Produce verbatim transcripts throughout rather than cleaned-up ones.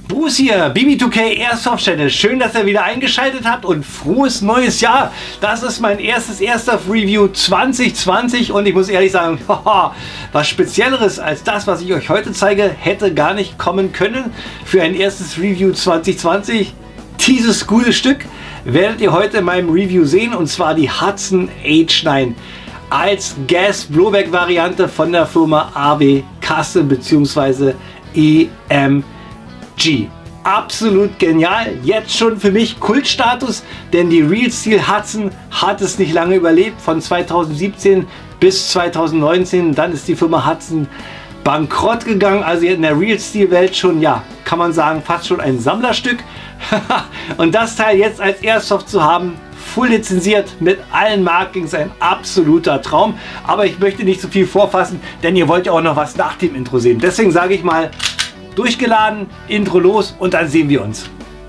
Bruce hier, B B zwei K Airsoft Channel. Schön, dass ihr wieder eingeschaltet habt und frohes neues Jahr. Das ist mein erstes Airsoft Review zwanzig zwanzig und ich muss ehrlich sagen, was Spezielleres als das, was ich euch heute zeige, hätte gar nicht kommen können für ein erstes Review zwanzig zwanzig. Dieses gute Stück werdet ihr heute in meinem Review sehen, und zwar die Hudson H neun als Gas-Blowback-Variante von der Firma A W Custom bzw. E M G. Absolut genial, jetzt schon für mich Kultstatus, denn die Real Steel Hudson hat es nicht lange überlebt, von zweitausendsiebzehn bis zweitausendneunzehn, dann ist die Firma Hudson bankrott gegangen, also in der Real Steel Welt schon, ja, kann man sagen, fast schon ein Sammlerstück. Und das Teil jetzt als Airsoft zu haben, full lizenziert mit allen Markings, ein absoluter Traum. Aber ich möchte nicht zu viel vorfassen, denn ihr wollt ja auch noch was nach dem Intro sehen. Deswegen sage ich mal, durchgeladen, Intro los und dann sehen wir uns.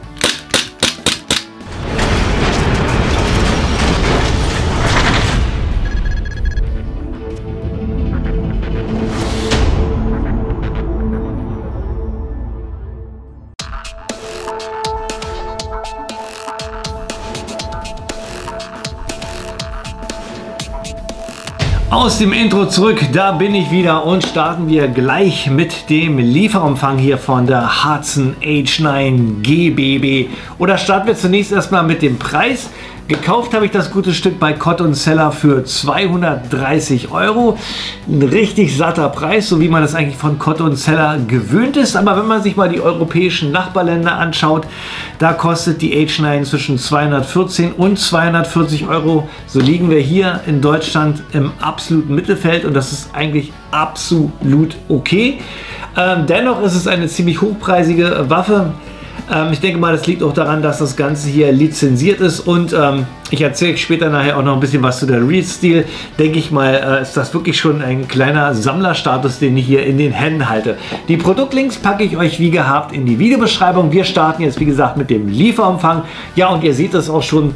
Aus dem Intro zurück, da bin ich wieder und starten wir gleich mit dem Lieferumfang hier von der Hudson H neun G B B. Oder starten wir zunächst erstmal mit dem Preis. Gekauft habe ich das gute Stück bei Cotton Seller für zweihundertdreißig Euro. Ein richtig satter Preis, so wie man das eigentlich von Cotton Seller gewöhnt ist. Aber wenn man sich mal die europäischen Nachbarländer anschaut, da kostet die H neun zwischen zweihundertvierzehn und zweihundertvierzig Euro. So liegen wir hier in Deutschland im absoluten Mittelfeld und das ist eigentlich absolut okay. Ähm, dennoch ist es eine ziemlich hochpreisige Waffe. Ähm, ich denke mal, das liegt auch daran, dass das Ganze hier lizenziert ist, und ähm, ich erzähle euch später nachher auch noch ein bisschen was zu der Real Steel. Denke ich mal, äh, ist das wirklich schon ein kleiner Sammlerstatus, den ich hier in den Händen halte. Die Produktlinks packe ich euch wie gehabt in die Videobeschreibung. Wir starten jetzt wie gesagt mit dem Lieferumfang. Ja, und ihr seht das auch schon.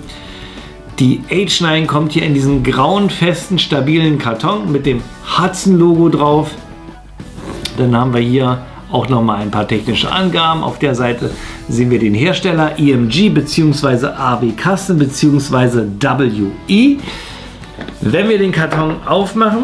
Die H neun kommt hier in diesen grauen, festen, stabilen Karton mit dem Hudson-Logo drauf. Dann haben wir hier auch noch mal ein paar technische Angaben. Auf der Seite sehen wir den Hersteller E M G bzw. A W Custom bzw. W E. Wenn wir den Karton aufmachen,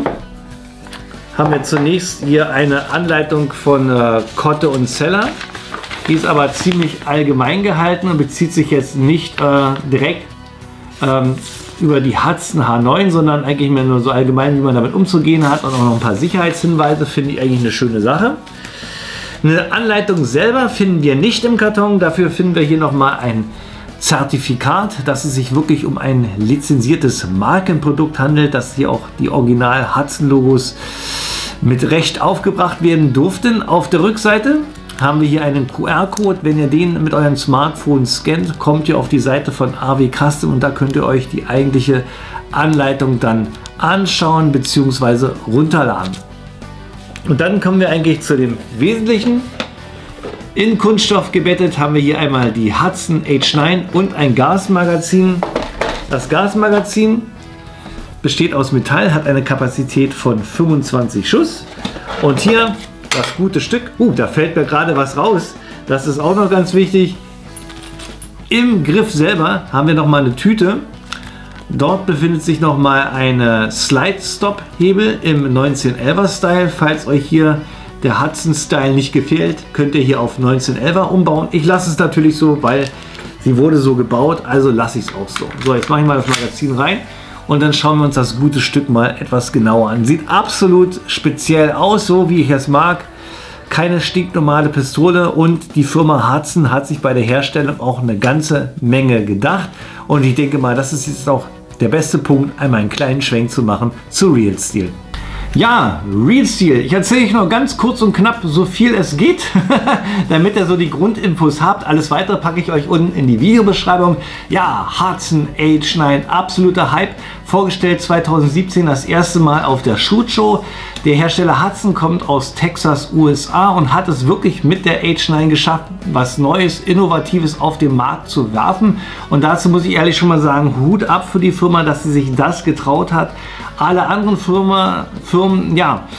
haben wir zunächst hier eine Anleitung von äh, Kotte und Seller. Die ist aber ziemlich allgemein gehalten und bezieht sich jetzt nicht äh, direkt ähm, über die Hudson H neun, sondern eigentlich mehr nur so allgemein, wie man damit umzugehen hat, und auch noch ein paar Sicherheitshinweise. Finde ich eigentlich eine schöne Sache. Eine Anleitung selber finden wir nicht im Karton, dafür finden wir hier nochmal ein Zertifikat, dass es sich wirklich um ein lizenziertes Markenprodukt handelt, dass hier auch die Original Hudson Logos mit Recht aufgebracht werden durften. Auf der Rückseite haben wir hier einen Q R-Code. Wenn ihr den mit eurem Smartphone scannt, kommt ihr auf die Seite von A W Custom und da könnt ihr euch die eigentliche Anleitung dann anschauen bzw. runterladen. Und dann kommen wir eigentlich zu dem Wesentlichen. In Kunststoff gebettet haben wir hier einmal die Hudson H neun und ein Gasmagazin. Das Gasmagazin besteht aus Metall, hat eine Kapazität von fünfundzwanzig Schuss. Und hier das gute Stück, uh, da fällt mir gerade was raus, das ist auch noch ganz wichtig. Im Griff selber haben wir noch mal eine Tüte. Dort befindet sich noch mal eine Slide-Stop-Hebel im neunzehnhundertelfer Style. Falls euch hier der Hudson-Style nicht gefällt, könnt ihr hier auf neunzehnhundertelfer umbauen. Ich lasse es natürlich so, weil sie wurde so gebaut, also lasse ich es auch so. So, jetzt mache ich mal das Magazin rein und dann schauen wir uns das gute Stück mal etwas genauer an. Sieht absolut speziell aus, so wie ich es mag. Keine stinknormale Pistole, und die Firma Hudson hat sich bei der Herstellung auch eine ganze Menge gedacht. Und ich denke mal, das ist jetzt auch der beste Punkt, einmal einen kleinen Schwenk zu machen zu Real Steel. Ja, Real Steel. Ich erzähle euch noch ganz kurz und knapp, so viel es geht, damit ihr so die Grundinfos habt. Alles weitere packe ich euch unten in die Videobeschreibung. Ja, Hudson H neun, absoluter Hype. Vorgestellt zweitausendsiebzehn das erste Mal auf der Shoot Show. Der Hersteller Hudson kommt aus Texas, U S A, und hat es wirklich mit der H neun geschafft, was Neues, Innovatives auf den Markt zu werfen. Und dazu muss ich ehrlich schon mal sagen, Hut ab für die Firma, dass sie sich das getraut hat. Alle anderen Firma, Firmen, ja,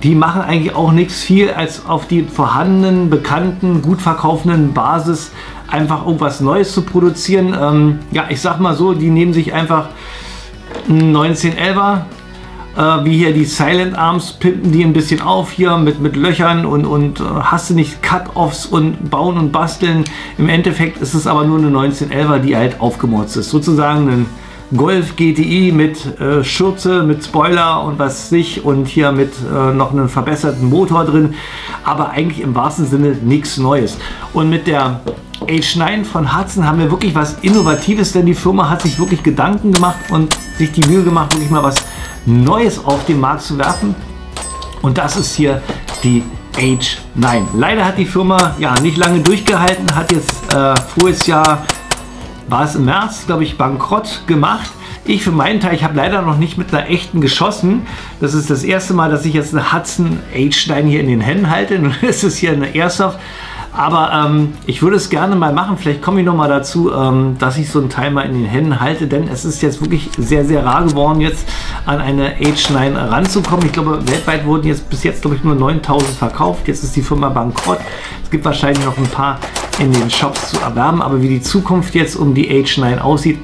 die machen eigentlich auch nichts viel, als auf die vorhandenen, bekannten, gut verkaufenden Basis einfach irgendwas Neues zu produzieren. Ähm, ja, ich sag mal so, die nehmen sich einfach einen neunzehnhundertelfer, äh, wie hier die Silent Arms, pimpen die ein bisschen auf hier mit, mit Löchern und, und äh, hast du nicht Cut-Offs und bauen und basteln. Im Endeffekt ist es aber nur eine neunzehnhundertelfer, die halt aufgemotzt ist. Sozusagen ein Golf G T I mit äh, Schürze, mit Spoiler und was sich und hier mit äh, noch einem verbesserten Motor drin, aber eigentlich im wahrsten Sinne nichts Neues. Und mit der H neun von Hudson haben wir wirklich was Innovatives, denn die Firma hat sich wirklich Gedanken gemacht und sich die Mühe gemacht, wirklich mal was Neues auf den Markt zu werfen. Und das ist hier die H neun. Leider hat die Firma ja nicht lange durchgehalten, hat jetzt äh, voriges Jahr, war es im März, glaube ich, bankrott gemacht. Ich für meinen Teil, ich habe leider noch nicht mit einer echten geschossen. Das ist das erste Mal, dass ich jetzt eine Hudson H neun hier in den Händen halte. Nun ist es hier eine Airsoft. Aber ähm, ich würde es gerne mal machen. Vielleicht komme ich noch mal dazu, ähm, dass ich so einen Teil mal in den Händen halte. Denn es ist jetzt wirklich sehr, sehr rar geworden, jetzt an eine H neun ranzukommen. Ich glaube, weltweit wurden jetzt bis jetzt, glaube ich, nur neuntausend verkauft. Jetzt ist die Firma bankrott. Es gibt wahrscheinlich noch ein paar in den Shops zu erwerben. Aber wie die Zukunft jetzt um die H neun aussieht,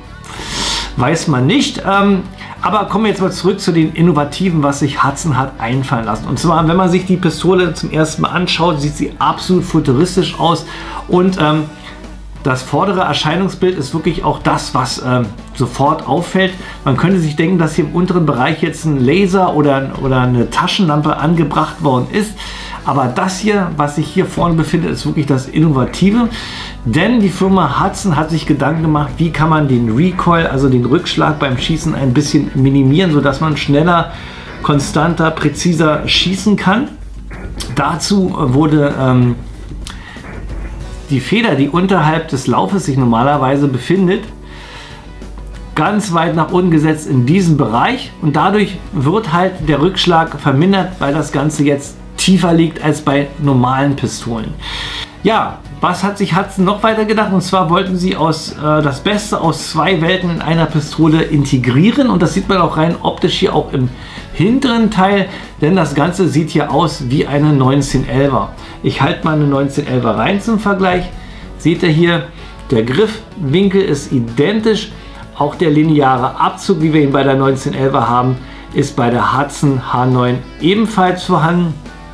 weiß man nicht. Ähm, aber kommen wir jetzt mal zurück zu den Innovativen, was sich Hudson hat einfallen lassen. Und zwar, wenn man sich die Pistole zum ersten Mal anschaut, sieht sie absolut futuristisch aus. Und ähm, das vordere Erscheinungsbild ist wirklich auch das, was ähm, sofort auffällt. Man könnte sich denken, dass hier im unteren Bereich jetzt ein Laser oder, oder eine Taschenlampe angebracht worden ist. Aber das hier, was sich hier vorne befindet, ist wirklich das Innovative. Denn die Firma Hudson hat sich Gedanken gemacht, wie kann man den Recoil, also den Rückschlag beim Schießen, ein bisschen minimieren, sodass man schneller, konstanter, präziser schießen kann. Dazu wurde ähm, die Feder, die unterhalb des Laufes sich normalerweise befindet, ganz weit nach unten gesetzt in diesem Bereich. Und dadurch wird halt der Rückschlag vermindert, weil das Ganze jetzt tiefer liegt als bei normalen Pistolen. Ja, was hat sich Hudson noch weiter gedacht? Und zwar wollten sie aus, äh, das Beste aus zwei Welten in einer Pistole integrieren. Und das sieht man auch rein optisch hier auch im hinteren Teil, denn das Ganze sieht hier aus wie eine neunzehnhundertelfer. Ich halte mal eine neunzehnhundertelfer rein zum Vergleich. Seht ihr hier, der Griffwinkel ist identisch. Auch der lineare Abzug, wie wir ihn bei der neunzehnhundertelfer haben, ist bei der Hudson H neun ebenfalls vorhanden.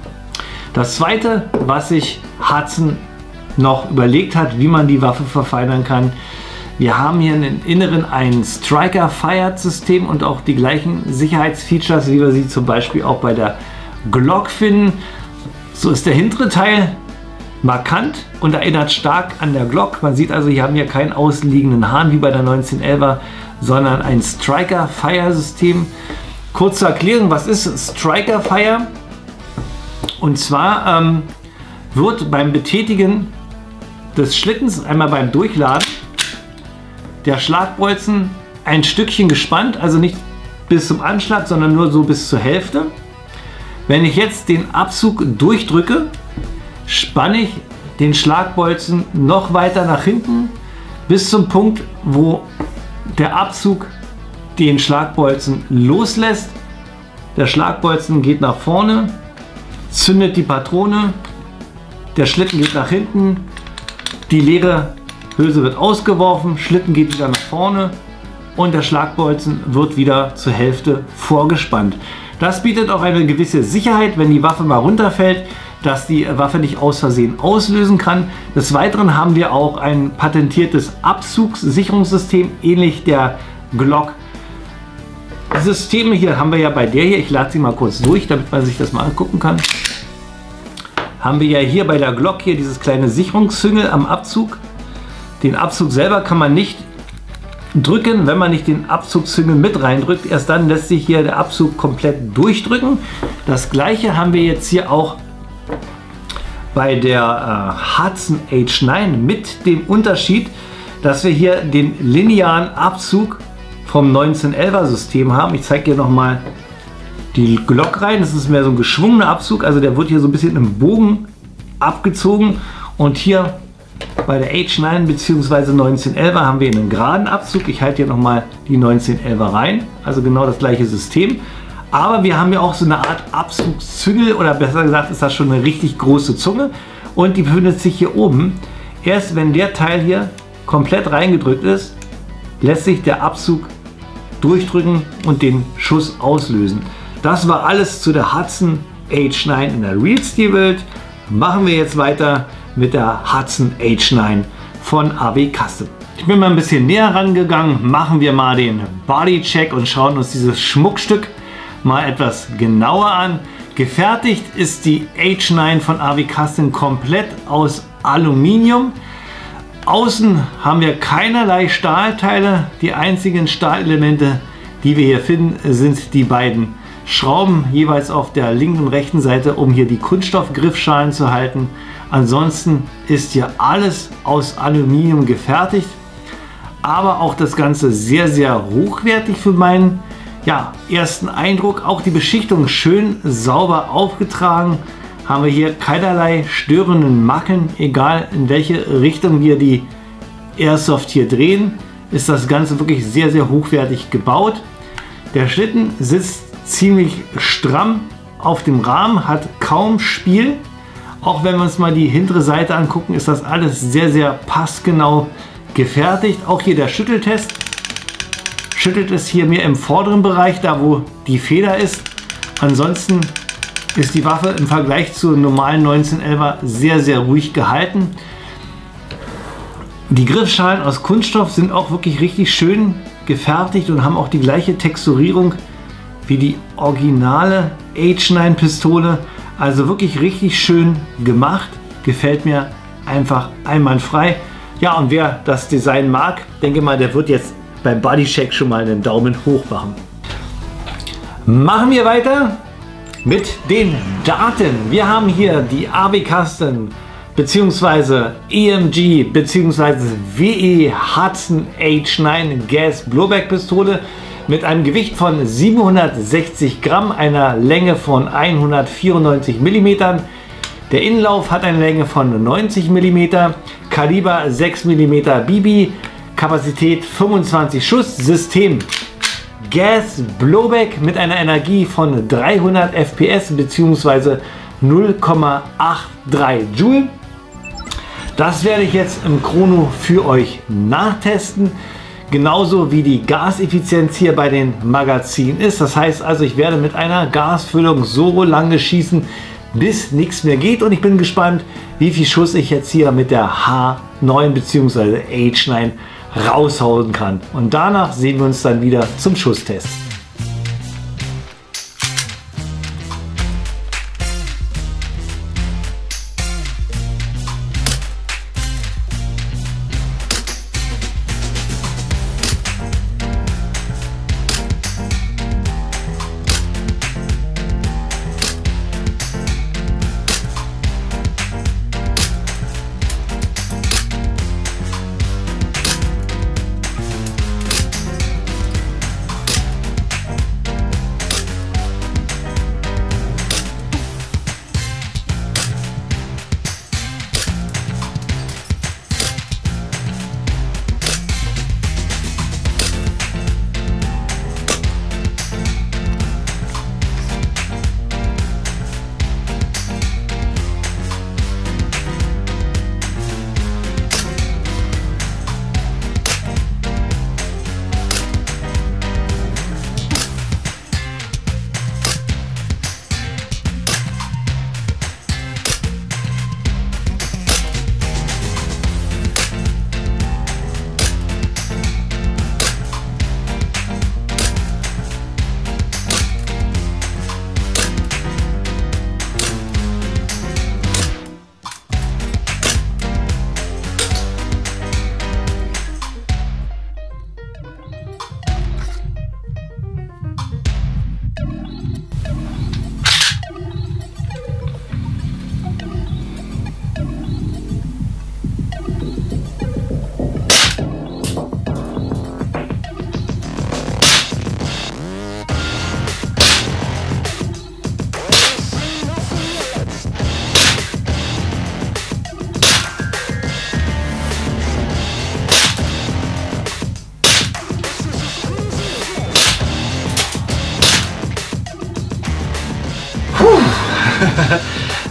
Das zweite, was sich Hudson noch überlegt hat, wie man die Waffe verfeinern kann. Wir haben hier im Inneren ein Striker-Fired-System und auch die gleichen Sicherheitsfeatures, wie wir sie zum Beispiel auch bei der Glock finden. So ist der hintere Teil markant und erinnert stark an der Glock. Man sieht also, hier haben wir keinen ausliegenden Hahn wie bei der neunzehnhundertelfer, sondern ein Striker-Fire-System. Kurz zur Erklärung, was ist Striker-Fire? Und zwar ähm, wird beim Betätigen des Schlittens, einmal beim Durchladen, der Schlagbolzen ein Stückchen gespannt, also nicht bis zum Anschlag, sondern nur so bis zur Hälfte. Wenn ich jetzt den Abzug durchdrücke, spanne ich den Schlagbolzen noch weiter nach hinten bis zum Punkt, wo der Abzug den Schlagbolzen loslässt. Der Schlagbolzen geht nach vorne, zündet die Patrone, der Schlitten geht nach hinten, die leere Hülse wird ausgeworfen, Schlitten geht wieder nach vorne und der Schlagbolzen wird wieder zur Hälfte vorgespannt. Das bietet auch eine gewisse Sicherheit, wenn die Waffe mal runterfällt, dass die Waffe nicht aus Versehen auslösen kann. Des Weiteren haben wir auch ein patentiertes Abzugssicherungssystem, ähnlich der Glock. Systeme hier haben wir ja bei der hier, ich lade sie mal kurz durch, damit man sich das mal angucken kann. Haben wir ja hier bei der Glock hier dieses kleine Sicherungszüngel am Abzug. Den Abzug selber kann man nicht drücken, wenn man nicht den Abzugszüngel mit reindrückt. Erst dann lässt sich hier der Abzug komplett durchdrücken. Das gleiche haben wir jetzt hier auch bei der äh, Hudson H neun mit dem Unterschied, dass wir hier den linearen Abzug vom neunzehnhundertelfer System haben. Ich zeige hier nochmal die Glock rein. Das ist mehr so ein geschwungener Abzug, also der wird hier so ein bisschen im Bogen abgezogen. Und hier bei der H neun bzw. neunzehnhundertelfer haben wir einen geraden Abzug. Ich halte hier nochmal die neunzehnhundertelfer rein, also genau das gleiche System. Aber wir haben ja auch so eine Art Abzugszüngel, oder besser gesagt ist das schon eine richtig große Zunge und die befindet sich hier oben. Erst wenn der Teil hier komplett reingedrückt ist, lässt sich der Abzug durchdrücken und den Schuss auslösen. Das war alles zu der Hudson H neun in der Real Steel Welt. Machen wir jetzt weiter mit der Hudson H neun von A W Custom. Ich bin mal ein bisschen näher rangegangen, machen wir mal den Bodycheck und schauen uns dieses Schmuckstück mal etwas genauer an. Gefertigt ist die H neun von A W Custom komplett aus Aluminium. Außen haben wir keinerlei Stahlteile. Die einzigen Stahlelemente, die wir hier finden, sind die beiden Schrauben jeweils auf der linken und rechten Seite, um hier die Kunststoffgriffschalen zu halten. Ansonsten ist hier alles aus Aluminium gefertigt, aber auch das Ganze sehr, sehr hochwertig für meinen ja, ersten Eindruck. Auch die Beschichtung schön sauber aufgetragen. Haben wir hier keinerlei störenden Macken, egal in welche Richtung wir die Airsoft hier drehen, ist das Ganze wirklich sehr, sehr hochwertig gebaut. Der Schlitten sitzt ziemlich stramm auf dem Rahmen, hat kaum Spiel. Auch wenn wir uns mal die hintere Seite angucken, ist das alles sehr, sehr passgenau gefertigt. Auch hier der Schütteltest. Schüttelt es hier mehr im vorderen Bereich, da wo die Feder ist. Ansonsten ist die Waffe im Vergleich zur normalen neunzehnelfer sehr, sehr ruhig gehalten. Die Griffschalen aus Kunststoff sind auch wirklich richtig schön gefertigt und haben auch die gleiche Texturierung wie die originale H neun Pistole. Also wirklich richtig schön gemacht. Gefällt mir einfach einwandfrei. Ja, und wer das Design mag, denke mal, der wird jetzt beim Bodycheck schon mal einen Daumen hoch machen. Machen wir weiter mit den Daten. Wir haben hier die A W Custom bzw. E M G bzw. W E Hudson H neun Gas Blowback Pistole mit einem Gewicht von siebenhundertsechzig Gramm, einer Länge von hundertvierundneunzig Millimeter. Der Innenlauf hat eine Länge von neunzig Millimeter, Kaliber sechs Millimeter B B, Kapazität fünfundzwanzig Schuss, System Gas Blowback mit einer Energie von dreihundert F P S bzw. null Komma dreiundachtzig Joule. Das werde ich jetzt im Chrono für euch nachtesten. Genauso wie die Gaseffizienz hier bei den Magazinen ist. Das heißt also, ich werde mit einer Gasfüllung so lange schießen, bis nichts mehr geht. Und ich bin gespannt, wie viel Schuss ich jetzt hier mit der H neun bzw. H neun raushauen kann. Und danach sehen wir uns dann wieder zum Schusstest.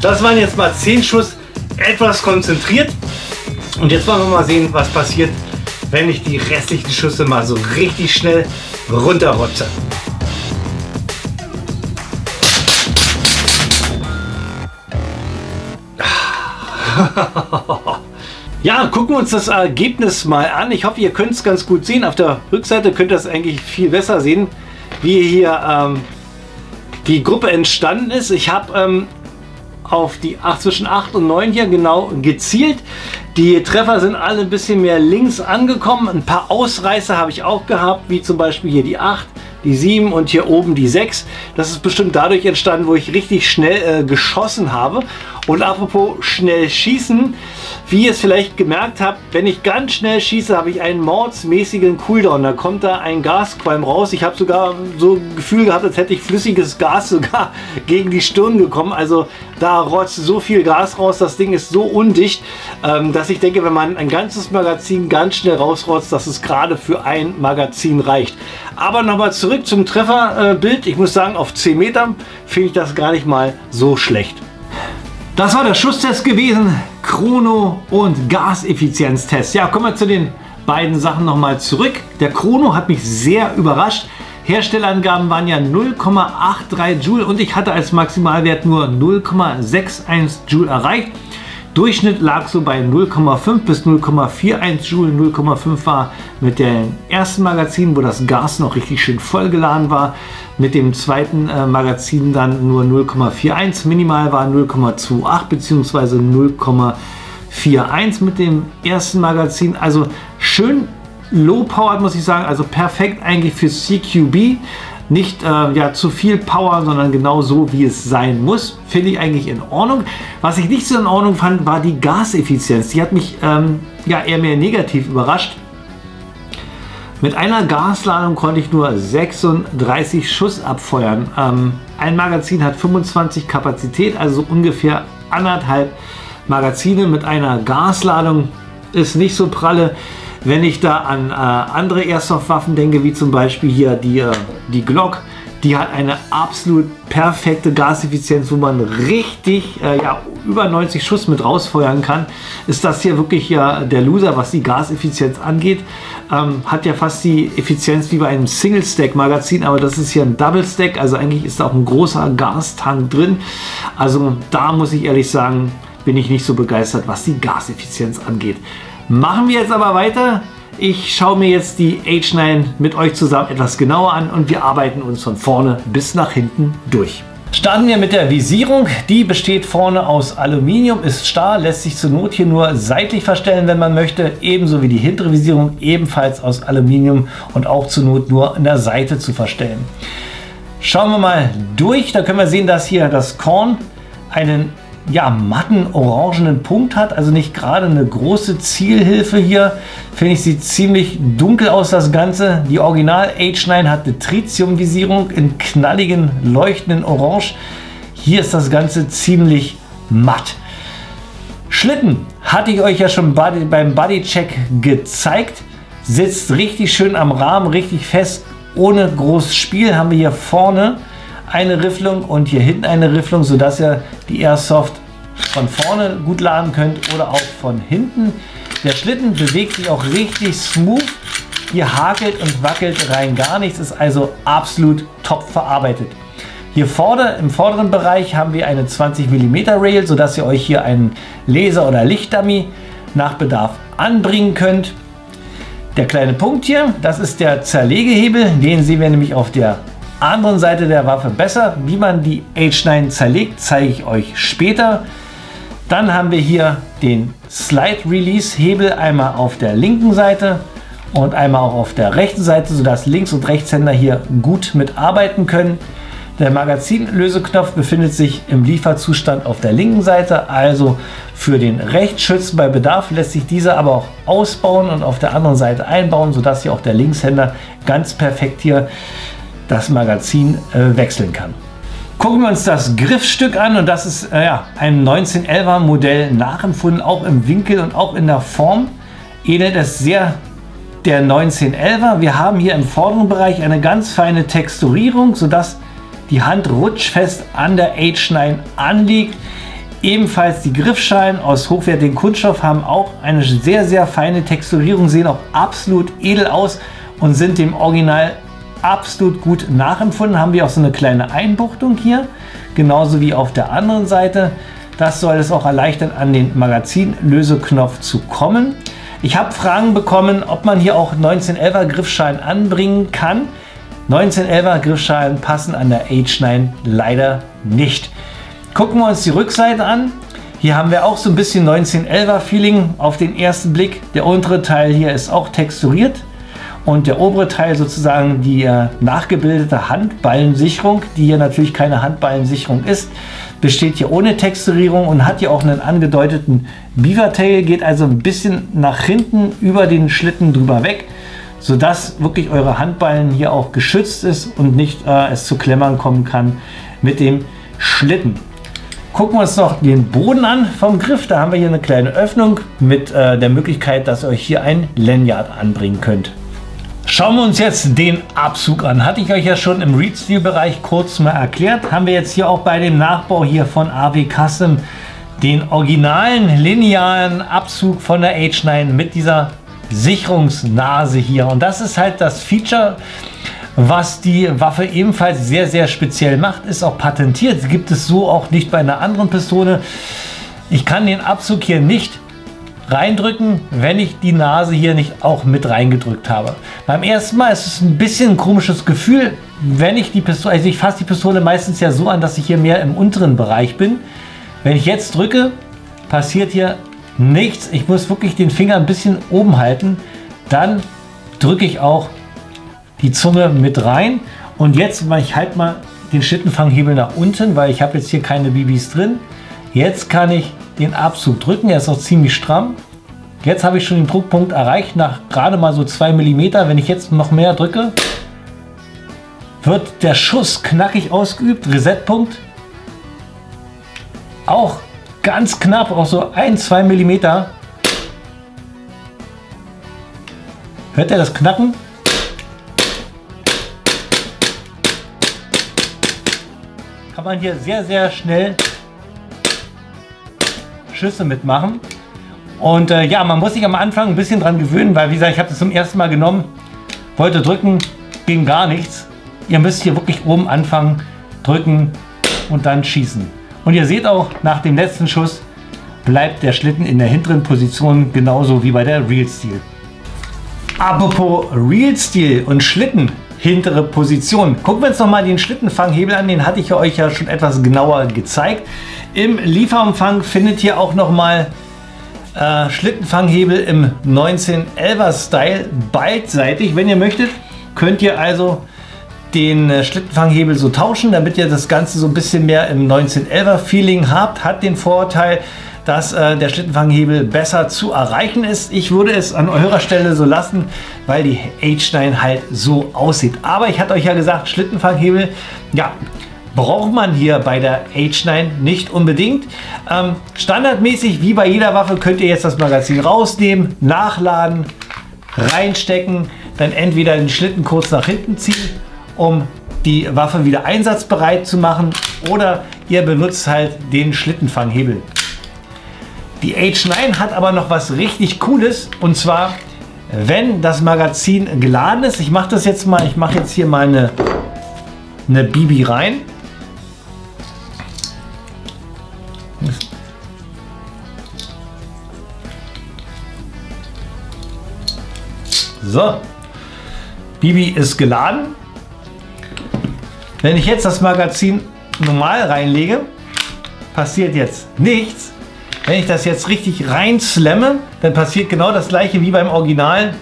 Das waren jetzt mal zehn Schuss, etwas konzentriert. Und jetzt wollen wir mal sehen, was passiert, wenn ich die restlichen Schüsse mal so richtig schnell runterrotze. Ja, gucken wir uns das Ergebnis mal an. Ich hoffe, ihr könnt es ganz gut sehen. Auf der Rückseite könnt ihr es eigentlich viel besser sehen, wie hier ähm, die Gruppe entstanden ist. Ich habe ähm, auf die acht, zwischen acht und neun hier genau gezielt. Die Treffer sind alle ein bisschen mehr links angekommen. Ein paar Ausreißer habe ich auch gehabt, wie zum Beispiel hier die acht, die sieben und hier oben die sechs. Das ist bestimmt dadurch entstanden, wo ich richtig schnell äh, geschossen habe. Und apropos schnell schießen, wie ihr es vielleicht gemerkt habt, wenn ich ganz schnell schieße, habe ich einen mordsmäßigen Cooldown. Da kommt da ein Gasqualm raus. Ich habe sogar so ein Gefühl gehabt, als hätte ich flüssiges Gas sogar gegen die Stirn bekommen. Also da rotzt so viel Gas raus. Das Ding ist so undicht, ähm, dass ich denke, wenn man ein ganzes Magazin ganz schnell rausrotzt, dass es gerade für ein Magazin reicht. Aber nochmal zurück zum Trefferbild. Ich muss sagen, auf zehn Metern finde ich das gar nicht mal so schlecht. Das war der Schusstest gewesen, Chrono und Gaseffizienztest. Ja, kommen wir zu den beiden Sachen nochmal zurück. Der Chrono hat mich sehr überrascht. Herstellerangaben waren ja null Komma dreiundachtzig Joule und ich hatte als Maximalwert nur null Komma einundsechzig Joule erreicht. Durchschnitt lag so bei null Komma fünf bis null Komma einundvierzig Joule. null Komma fünf war mit dem ersten Magazin, wo das Gas noch richtig schön vollgeladen war. Mit dem zweiten äh, Magazin dann nur null Komma einundvierzig. Minimal war null Komma achtundzwanzig bzw. null Komma einundvierzig mit dem ersten Magazin. Also schön low powered, muss ich sagen. Also perfekt eigentlich für C Q B. Nicht äh, ja, zu viel Power, sondern genau so, wie es sein muss. Finde ich eigentlich in Ordnung. Was ich nicht so in Ordnung fand, war die Gaseffizienz. Die hat mich ähm, ja, eher mehr negativ überrascht. Mit einer Gasladung konnte ich nur sechsunddreißig Schuss abfeuern. Ähm, ein Magazin hat fünfundzwanzig Kapazität, also so ungefähr anderthalb Magazine mit einer Gasladung. Ist nicht so pralle. Wenn ich da an äh, andere Airsoft-Waffen denke, wie zum Beispiel hier die, äh, die Glock, die hat eine absolut perfekte Gaseffizienz, wo man richtig äh, ja, über neunzig Schuss mit rausfeuern kann, ist das hier wirklich ja der Loser, was die Gaseffizienz angeht. Ähm, hat ja fast die Effizienz wie bei einem Single-Stack-Magazin, aber das ist hier ein Double-Stack, also eigentlich ist da auch ein großer Gastank drin. Also da muss ich ehrlich sagen, bin ich nicht so begeistert, was die Gaseffizienz angeht. Machen wir jetzt aber weiter. Ich schaue mir jetzt die H neun mit euch zusammen etwas genauer an und wir arbeiten uns von vorne bis nach hinten durch. Starten wir mit der Visierung. Die besteht vorne aus Aluminium, ist starr, lässt sich zur Not hier nur seitlich verstellen, wenn man möchte. Ebenso wie die hintere Visierung, ebenfalls aus Aluminium und auch zur Not nur an der Seite zu verstellen. Schauen wir mal durch. Da können wir sehen, dass hier das Korn einen ja, matten orangenen Punkt hat, also nicht gerade eine große Zielhilfe hier. Finde ich, sieht ziemlich dunkel aus das Ganze. Die Original H neun hat eine Tritium-Visierung in knalligen, leuchtenden Orange. Hier ist das Ganze ziemlich matt. Schlitten hatte ich euch ja schon beim Bodycheck gezeigt. Sitzt richtig schön am Rahmen, richtig fest, ohne großes Spiel. Haben wir hier vorne eine Rifflung und hier hinten eine Rifflung, sodass ihr die Airsoft von vorne gut laden könnt oder auch von hinten. Der Schlitten bewegt sich auch richtig smooth. Hier hakelt und wackelt rein gar nichts, ist also absolut top verarbeitet. Hier vorne im vorderen Bereich haben wir eine zwanzig Millimeter Rail, sodass ihr euch hier einen Laser- oder Lichtdummy nach Bedarf anbringen könnt. Der kleine Punkt hier, das ist der Zerlegehebel, den sehen wir nämlich auf der anderen Seite der Waffe besser. Wie man die H neun zerlegt, zeige ich euch später. Dann haben wir hier den Slide Release Hebel, einmal auf der linken Seite und einmal auch auf der rechten Seite, sodass Links- und Rechtshänder hier gut mitarbeiten können. Der Magazinlöseknopf befindet sich im Lieferzustand auf der linken Seite, also für den Rechtsschützen bei Bedarf lässt sich dieser aber auch ausbauen und auf der anderen Seite einbauen, sodass hier auch der Linkshänder ganz perfekt hier das Magazin äh, wechseln kann. Gucken wir uns das Griffstück an und das ist äh, ja, ein neunzehnhundertelfer Modell nachempfunden, auch im Winkel und auch in der Form. Ähnelt es sehr der neunzehnhundertelfer. Wir haben hier im vorderen Bereich eine ganz feine Texturierung, sodass die Hand rutschfest an der H neun anliegt. Ebenfalls die Griffschalen aus hochwertigem Kunststoff haben auch eine sehr, sehr feine Texturierung, sehen auch absolut edel aus und sind dem Original absolut gut nachempfunden. Haben wir auch so eine kleine Einbuchtung hier, genauso wie auf der anderen Seite. Das soll es auch erleichtern, an den Magazinlöseknopf zu kommen. Ich habe Fragen bekommen, ob man hier auch neunzehnhundertelfer Griffschalen anbringen kann. neunzehnhundertelfer Griffschalen passen an der H neun leider nicht. Gucken wir uns die Rückseite an. Hier haben wir auch so ein bisschen neunzehnhundertelfer Feeling auf den ersten Blick. Der untere Teil hier ist auch texturiert und der obere Teil sozusagen die äh, nachgebildete Handballensicherung, die hier natürlich keine Handballensicherung ist, besteht hier ohne Texturierung und hat hier auch einen angedeuteten Beaver-Tail, geht also ein bisschen nach hinten über den Schlitten drüber weg, sodass wirklich eure Handballen hier auch geschützt ist und nicht äh, es zu Klemmern kommen kann mit dem Schlitten. Gucken wir uns noch den Boden an vom Griff. Da haben wir hier eine kleine Öffnung mit äh, der Möglichkeit, dass ihr euch hier ein Lanyard anbringen könnt. Schauen wir uns jetzt den Abzug an. Hatte ich euch ja schon im Real Steel Bereich kurz mal erklärt. Haben wir jetzt hier auch bei dem Nachbau hier von A W Custom den originalen linearen Abzug von der H neun mit dieser Sicherungsnase hier. Und das ist halt das Feature, was die Waffe ebenfalls sehr, sehr speziell macht, ist auch patentiert. Gibt es so auch nicht bei einer anderen Pistole. Ich kann den Abzug hier nicht reindrücken, wenn ich die Nase hier nicht auch mit reingedrückt habe. Beim ersten Mal ist es ein bisschen ein komisches Gefühl, wenn ich die Pistole, also ich fasse die Pistole meistens ja so an, dass ich hier mehr im unteren Bereich bin. Wenn ich jetzt drücke, passiert hier nichts. Ich muss wirklich den Finger ein bisschen oben halten. Dann drücke ich auch die Zunge mit rein. Und jetzt mache ich halt mal den Schlittenfanghebel nach unten, weil ich habe jetzt hier keine B Bs drin. Jetzt kann ich den Abzug drücken, er ist auch ziemlich stramm. Jetzt habe ich schon den Druckpunkt erreicht, nach gerade mal so zwei Millimeter. Wenn ich jetzt noch mehr drücke, wird der Schuss knackig ausgeübt. Resetpunkt auch ganz knapp, auch so ein, zwei Millimeter. Hört ihr das Knacken? Kann man hier sehr, sehr schnell Schüsse mitmachen. Und äh, ja, man muss sich am Anfang ein bisschen dran gewöhnen, weil wie gesagt, ich habe das zum ersten Mal genommen, wollte drücken, ging gar nichts. Ihr müsst hier wirklich oben anfangen, drücken und dann schießen. Und ihr seht auch, nach dem letzten Schuss bleibt der Schlitten in der hinteren Position, genauso wie bei der Real Steel. Apropos Real Steel und Schlitten, hintere Position. Gucken wir uns noch mal den Schlittenfanghebel an, den hatte ich euch ja schon etwas genauer gezeigt. Im Lieferumfang findet ihr auch noch mal äh, Schlittenfanghebel im neunzehnhundertelfer Style beidseitig. Wenn ihr möchtet, könnt ihr also den äh, Schlittenfanghebel so tauschen, damit ihr das Ganze so ein bisschen mehr im neunzehnhundertelfer Feeling habt. Hat den Vorteil, dass äh, der Schlittenfanghebel besser zu erreichen ist. Ich würde es an eurer Stelle so lassen, weil die H neun halt so aussieht. Aber ich hatte euch ja gesagt, Schlittenfanghebel, ja, braucht man hier bei der H neun nicht unbedingt. Ähm, standardmäßig, wie bei jeder Waffe, könnt ihr jetzt das Magazin rausnehmen, nachladen, reinstecken, dann entweder den Schlitten kurz nach hinten ziehen, um die Waffe wieder einsatzbereit zu machen, oder ihr benutzt halt den Schlittenfanghebel. Die H neun hat aber noch was richtig Cooles, und zwar, wenn das Magazin geladen ist, ich mache das jetzt mal, ich mache jetzt hier mal eine, eine B B rein. So, B B ist geladen. Wenn ich jetzt das Magazin normal reinlege, passiert jetzt nichts. Wenn ich das jetzt richtig rein slamme, dann passiert genau das gleiche wie beim Original.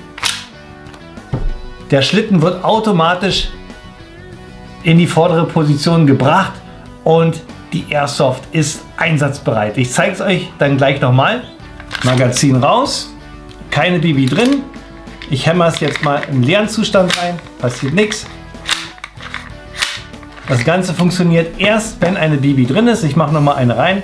Der Schlitten wird automatisch in die vordere Position gebracht und die Airsoft ist einsatzbereit. Ich zeige es euch dann gleich nochmal. Magazin raus, keine B B drin. Ich hämmer es jetzt mal im leeren Zustand rein, passiert nichts. Das Ganze funktioniert erst, wenn eine B B drin ist. Ich mache nochmal eine rein.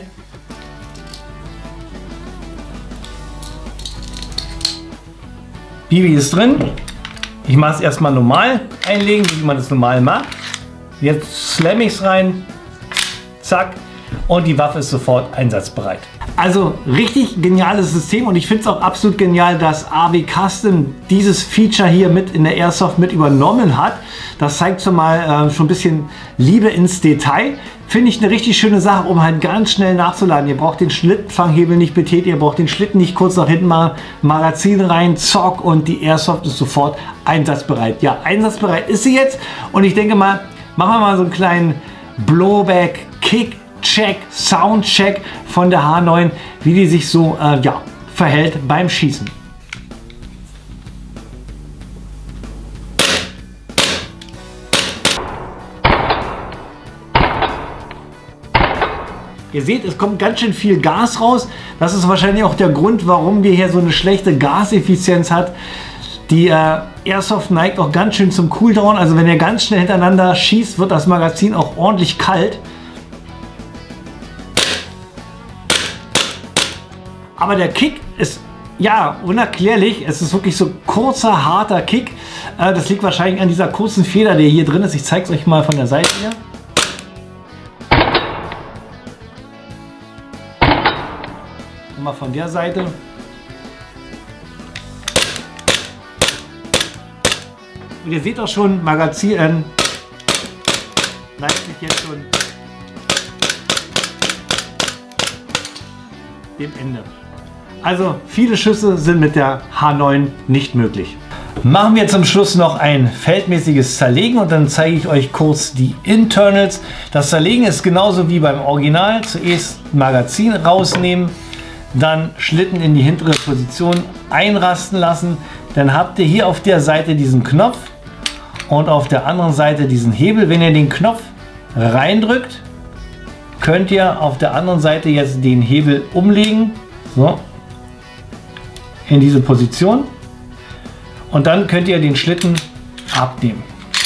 B B ist drin. Ich mache es erstmal normal einlegen, wie man es normal macht. Jetzt slamme ich es rein. Zack. und die Waffe ist sofort einsatzbereit. Also richtig geniales System und ich finde es auch absolut genial, dass A W Custom dieses Feature hier mit in der Airsoft mit übernommen hat. Das zeigt schon mal äh, schon ein bisschen Liebe ins Detail. Finde ich eine richtig schöne Sache, um halt ganz schnell nachzuladen. Ihr braucht den Schlittenfanghebel nicht betätigen, ihr braucht den Schlitten nicht kurz nach hinten machen, Magazin rein, zock und die Airsoft ist sofort einsatzbereit. Ja, einsatzbereit ist sie jetzt und ich denke mal, machen wir mal so einen kleinen Blowback, Kick, Check, Soundcheck von der H neun, wie die sich so äh, ja, verhält beim Schießen. Ihr seht, es kommt ganz schön viel Gas raus. Das ist wahrscheinlich auch der Grund, warum wir hier so eine schlechte Gaseffizienz hat. Die äh, Airsoft neigt auch ganz schön zum Cooldown. Also wenn ihr ganz schnell hintereinander schießt, wird das Magazin auch ordentlich kalt. Aber der Kick ist ja unerklärlich. Es ist wirklich so kurzer, harter Kick. Äh, das liegt wahrscheinlich an dieser kurzen Feder, die hier drin ist. Ich zeige es euch mal von der Seite her. Und mal von der Seite. Und ihr seht auch schon, Magazin äh, neigt sich jetzt schon dem Ende. Also viele Schüsse sind mit der H neun nicht möglich. Machen wir zum Schluss noch ein feldmäßiges Zerlegen und dann zeige ich euch kurz die Internals. Das Zerlegen ist genauso wie beim Original. Zuerst Magazin rausnehmen, dann Schlitten in die hintere Position einrasten lassen. Dann habt ihr hier auf der Seite diesen Knopf und auf der anderen Seite diesen Hebel. Wenn ihr den Knopf reindrückt, könnt ihr auf der anderen Seite jetzt den Hebel umlegen, so, in diese Position und dann könnt ihr den Schlitten abnehmen.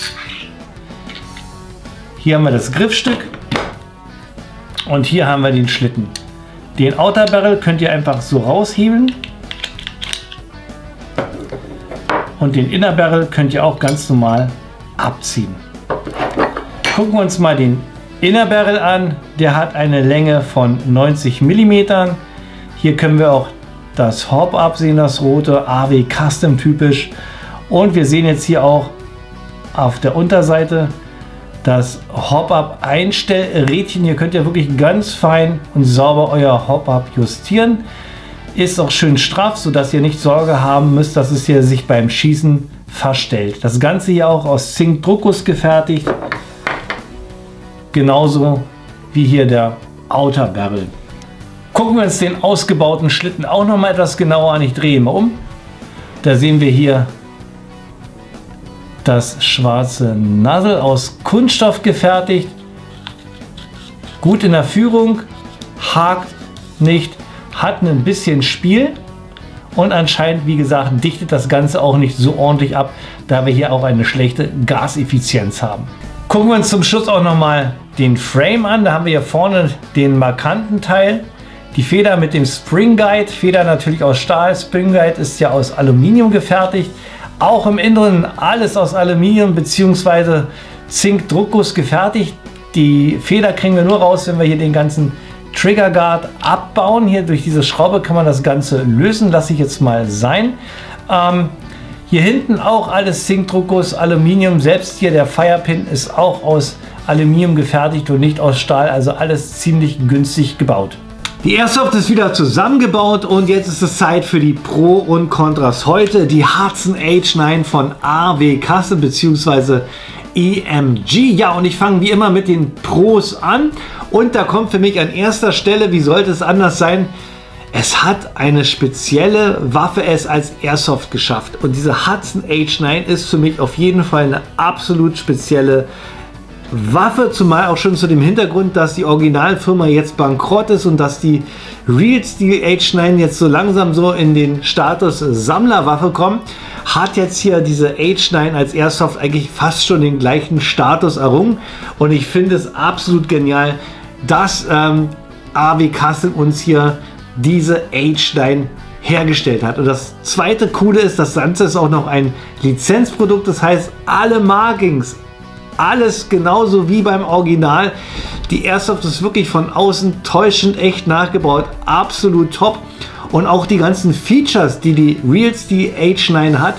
Hier haben wir das Griffstück und hier haben wir den Schlitten. Den Outer Barrel könnt ihr einfach so raushebeln und den Inner Barrel könnt ihr auch ganz normal abziehen. Gucken wir uns mal den Inner Barrel an. Der hat eine Länge von neunzig Millimeter. Hier können wir auch das Hop-Up sehen, das rote, A W Custom typisch. Und wir sehen jetzt hier auch auf der Unterseite das Hop-Up Einstellrädchen. Hier könnt ihr wirklich ganz fein und sauber euer Hop-Up justieren. Ist auch schön straff, sodass ihr nicht Sorge haben müsst, dass es hier sich beim Schießen verstellt. Das Ganze hier auch aus Zink-Druckguss gefertigt. Genauso wie hier der Outer Barrel. Gucken wir uns den ausgebauten Schlitten auch noch mal etwas genauer an. Ich drehe ihn mal um. Da sehen wir hier das schwarze Nozzle aus Kunststoff gefertigt. Gut in der Führung, hakt nicht, hat ein bisschen Spiel und anscheinend, wie gesagt, dichtet das Ganze auch nicht so ordentlich ab, da wir hier auch eine schlechte Gaseffizienz haben. Gucken wir uns zum Schluss auch noch mal den Frame an. Da haben wir hier vorne den markanten Teil. Die Feder mit dem Spring Guide. Feder natürlich aus Stahl. Spring Guide ist ja aus Aluminium gefertigt. Auch im Inneren alles aus Aluminium bzw. Zink-Druckguss gefertigt. Die Feder kriegen wir nur raus, wenn wir hier den ganzen Trigger Guard abbauen. Hier durch diese Schraube kann man das Ganze lösen. Lasse ich jetzt mal sein. Ähm, Hier hinten auch alles Zink-Druckguss, Aluminium. Selbst hier der Firepin ist auch aus Aluminium gefertigt und nicht aus Stahl. Also alles ziemlich günstig gebaut. Die Airsoft ist wieder zusammengebaut und jetzt ist es Zeit für die Pro und Kontras. Heute die Hudson H neun von A W Custom bzw. E M G. Ja, und ich fange wie immer mit den Pros an. Und da kommt für mich an erster Stelle, wie sollte es anders sein, es hat eine spezielle Waffe es als Airsoft geschafft. Und diese Hudson H neun ist für mich auf jeden Fall eine absolut spezielle Waffe. Zumal auch schon zu dem Hintergrund, dass die Originalfirma jetzt bankrott ist und dass die Real Steel H neun jetzt so langsam so in den Status Sammlerwaffe kommt, hat jetzt hier diese H neun als Airsoft eigentlich fast schon den gleichen Status errungen. Und ich finde es absolut genial, dass ähm, A W Custom uns hier diese H neun hergestellt hat. Und das zweite Coole ist, das Ganze ist auch noch ein Lizenzprodukt. Das heißt, alle Markings, alles genauso wie beim Original. Die Airsoft ist wirklich von außen täuschend echt nachgebaut, absolut top. Und auch die ganzen Features, die die Real Steel H neun hat,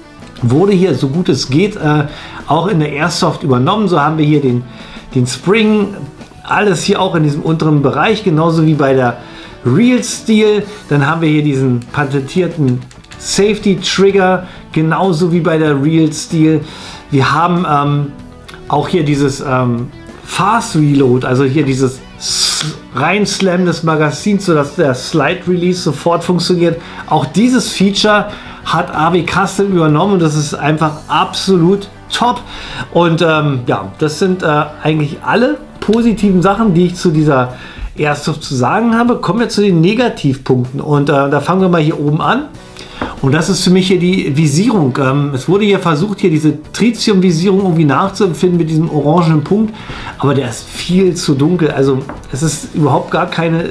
wurde hier so gut es geht äh, auch in der Airsoft übernommen. So haben wir hier den, den Spring, alles hier auch in diesem unteren Bereich, genauso wie bei der Real Steel. Dann haben wir hier diesen patentierten Safety Trigger, genauso wie bei der Real Steel. Wir haben ähm, auch hier dieses ähm, Fast Reload, also hier dieses Reinslammen des Magazins, sodass der Slide Release sofort funktioniert. Auch dieses Feature hat A W Custom übernommen und das ist einfach absolut top. Und ähm, ja, das sind äh, eigentlich alle positiven Sachen, die ich zu dieser Airsoft zu sagen habe. Kommen wir zu den Negativpunkten und äh, da fangen wir mal hier oben an. Und das ist für mich hier die Visierung. Ähm, es wurde hier versucht, hier diese Tritium-Visierung irgendwie nachzuempfinden mit diesem orangenen Punkt, aber der ist viel zu dunkel. Also es ist überhaupt gar keine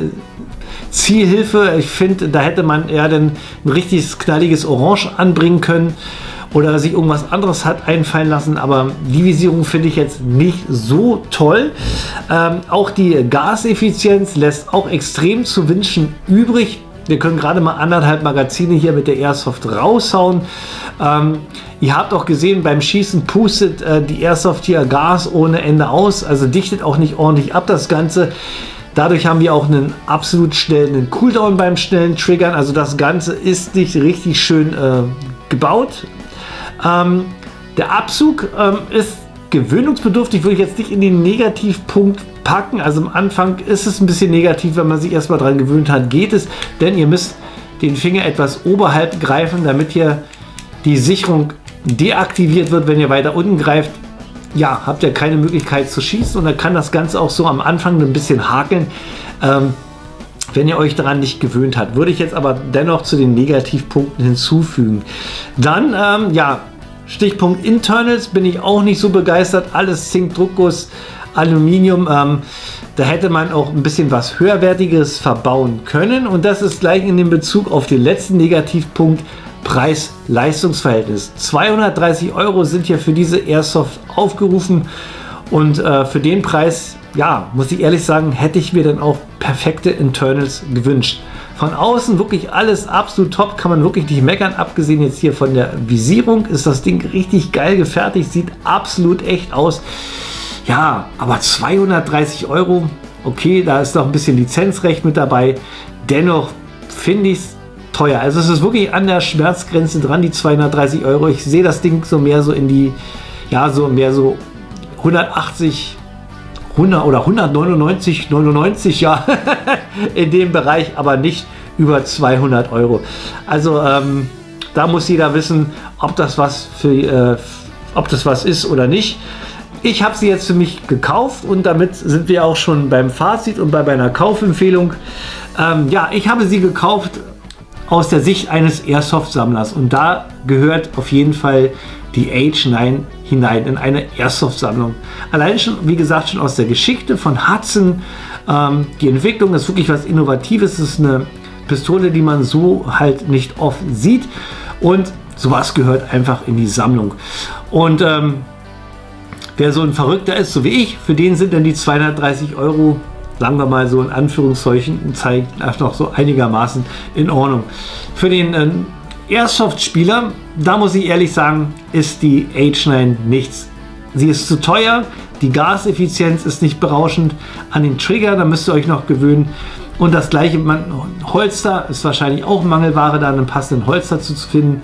Zielhilfe. Ich finde, da hätte man eher dann ein richtiges knalliges Orange anbringen können oder sich irgendwas anderes hat einfallen lassen, aber die Visierung finde ich jetzt nicht so toll. Ähm, auch die Gaseffizienz lässt auch extrem zu wünschen übrig. Wir können gerade mal anderthalb Magazine hier mit der Airsoft raushauen. Ähm, ihr habt auch gesehen, beim Schießen pustet äh, die Airsoft hier Gas ohne Ende aus, also dichtet auch nicht ordentlich ab das Ganze. Dadurch haben wir auch einen absolut schnellen Cooldown beim schnellen Triggern. Also das Ganze ist nicht richtig schön äh, gebaut. Ähm, der Abzug ähm, ist gewöhnungsbedürftig, würde ich jetzt nicht in den Negativpunkt packen. Also am Anfang ist es ein bisschen negativ, wenn man sich erstmal daran gewöhnt hat, geht es. Denn ihr müsst den Finger etwas oberhalb greifen, damit hier die Sicherung deaktiviert wird, wenn ihr weiter unten greift. Ja, habt ihr keine Möglichkeit zu schießen und dann kann das Ganze auch so am Anfang ein bisschen hakeln, ähm, wenn ihr euch daran nicht gewöhnt habt. Würde ich jetzt aber dennoch zu den Negativpunkten hinzufügen. Dann, ähm, ja, Stichpunkt Internals bin ich auch nicht so begeistert. Alles Zink, Druckguss, Aluminium. Ähm, da hätte man auch ein bisschen was Höherwertiges verbauen können. Und das ist gleich in dem Bezug auf den letzten Negativpunkt. Preis-Leistungs-Verhältnis. zweihundertdreißig Euro sind hier für diese Airsoft aufgerufen und äh, für den Preis, ja, muss ich ehrlich sagen, hätte ich mir dann auch perfekte Internals gewünscht. Von außen wirklich alles absolut top, kann man wirklich nicht meckern. Abgesehen jetzt hier von der Visierung ist das Ding richtig geil gefertigt, sieht absolut echt aus. Ja, aber zweihundertdreißig Euro, okay, da ist noch ein bisschen Lizenzrecht mit dabei. Dennoch finde ich es teuer. Also es ist wirklich an der Schmerzgrenze dran, die zweihundertdreißig Euro. Ich sehe das Ding so mehr so in die, ja, so mehr so hundertachtzig, hundert oder hundertneunundneunzig, neunundneunzig, ja, in dem Bereich, aber nicht über zweihundert Euro. Also ähm, da muss jeder wissen, ob das was für, äh, ob das was ist oder nicht. Ich habe sie jetzt für mich gekauft und damit sind wir auch schon beim Fazit und bei meiner Kaufempfehlung. Ähm, ja, ich habe sie gekauft aus der Sicht eines Airsoft-Sammlers und da gehört auf jeden Fall die H neun hinein in eine Airsoft-Sammlung. Allein schon, wie gesagt, schon aus der Geschichte von Hudson. Ähm, die Entwicklung ist wirklich was Innovatives. Es ist eine Pistole, die man so halt nicht oft sieht und sowas gehört einfach in die Sammlung. Und ähm, wer so ein Verrückter ist, so wie ich, für den sind dann die zweihundertdreißig Euro, sagen wir mal so in Anführungszeichen, zeigt noch so einigermaßen in Ordnung. Für den äh, Airsoft-Spieler, da muss ich ehrlich sagen, ist die H neun nichts. Sie ist zu teuer, die Gaseffizienz ist nicht berauschend, an den Trigger, da müsst ihr euch noch gewöhnen. Und das gleiche, man, Holster ist wahrscheinlich auch Mangelware, da einen passenden Holster zu finden.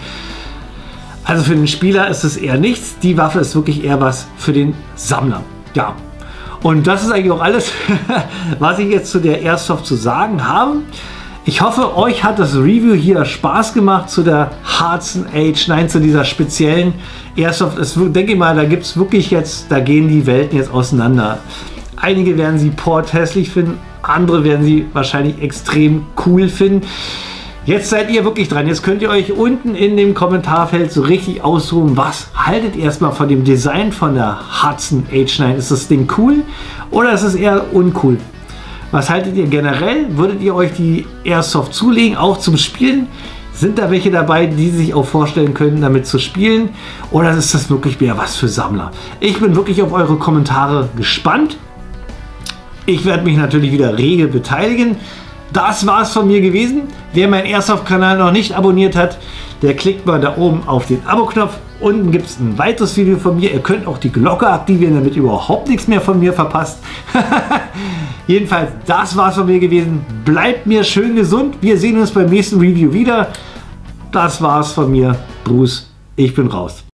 Also für den Spieler ist es eher nichts. Die Waffe ist wirklich eher was für den Sammler. Ja. Und das ist eigentlich auch alles, was ich jetzt zu der Airsoft zu sagen habe. Ich hoffe, euch hat das Review hier Spaß gemacht zu der Hudson H neun, zu dieser speziellen Airsoft. Es, denke ich mal, da gibt es wirklich jetzt, da gehen die Welten jetzt auseinander. Einige werden sie porthässlich finden, andere werden sie wahrscheinlich extrem cool finden. Jetzt seid ihr wirklich dran. Jetzt könnt ihr euch unten in dem Kommentarfeld so richtig ausruhen, was haltet ihr erstmal von dem Design von der Hudson H neun? Ist das Ding cool oder ist es eher uncool? Was haltet ihr generell? Würdet ihr euch die Airsoft zulegen, auch zum Spielen? Sind da welche dabei, die sich auch vorstellen können, damit zu spielen? Oder ist das wirklich mehr was für Sammler? Ich bin wirklich auf eure Kommentare gespannt. Ich werde mich natürlich wieder rege beteiligen. Das war es von mir gewesen. Wer meinen Airsoft-Kanal noch nicht abonniert hat, der klickt mal da oben auf den Abo-Knopf. Unten gibt es ein weiteres Video von mir. Ihr könnt auch die Glocke aktivieren, damit ihr überhaupt nichts mehr von mir verpasst. Jedenfalls, das war es von mir gewesen. Bleibt mir schön gesund. Wir sehen uns beim nächsten Review wieder. Das war es von mir. Bruce, ich bin raus.